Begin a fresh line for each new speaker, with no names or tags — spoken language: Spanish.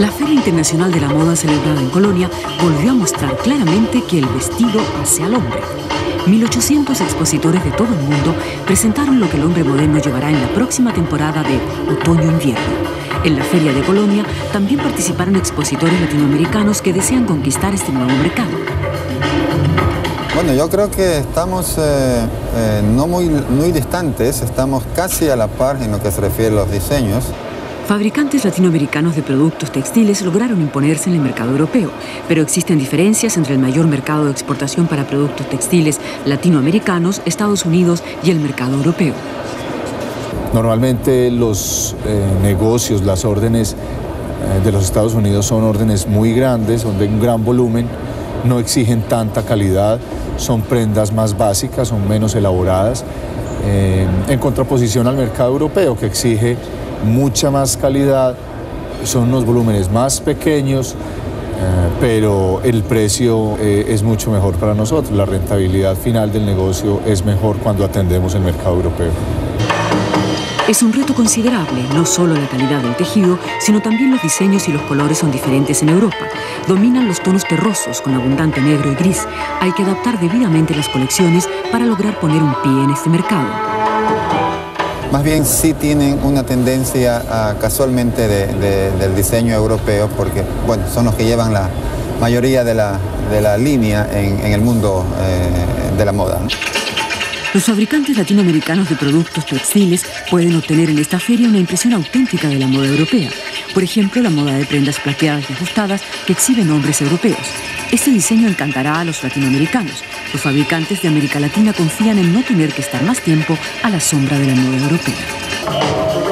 La Feria Internacional de la Moda celebrada en Colonia volvió a mostrar claramente que el vestido hace al hombre. 1.800 expositores de todo el mundo presentaron lo que el hombre moderno llevará en la próxima temporada de otoño-invierno. En la Feria de Colonia también participaron expositores latinoamericanos que desean conquistar este nuevo mercado.
Bueno, yo creo que estamos no muy distantes, estamos casi a la par en lo que se refiere a los diseños.
Fabricantes latinoamericanos de productos textiles lograron imponerse en el mercado europeo, pero existen diferencias entre el mayor mercado de exportación para productos textiles latinoamericanos, Estados Unidos y el mercado europeo.
Normalmente los negocios, las órdenes de los Estados Unidos son órdenes muy grandes, son de un gran volumen, no exigen tanta calidad, son prendas más básicas, son menos elaboradas, en contraposición al mercado europeo que exige mucha más calidad, son unos volúmenes más pequeños, pero el precio es mucho mejor para nosotros. La rentabilidad final del negocio es mejor cuando atendemos el mercado europeo.
Es un reto considerable, no solo la calidad del tejido, sino también los diseños y los colores son diferentes en Europa. Dominan los tonos terrosos con abundante negro y gris. Hay que adaptar debidamente las colecciones para lograr poner un pie en este mercado.
Más bien sí tienen una tendencia casualmente del diseño europeo, porque bueno, son los que llevan la mayoría de la línea en el mundo de la moda, ¿no?
Los fabricantes latinoamericanos de productos textiles pueden obtener en esta feria una impresión auténtica de la moda europea. Por ejemplo, la moda de prendas plateadas y ajustadas que exhiben hombres europeos. Este diseño encantará a los latinoamericanos. Los fabricantes de América Latina confían en no tener que estar más tiempo a la sombra de la moda europea.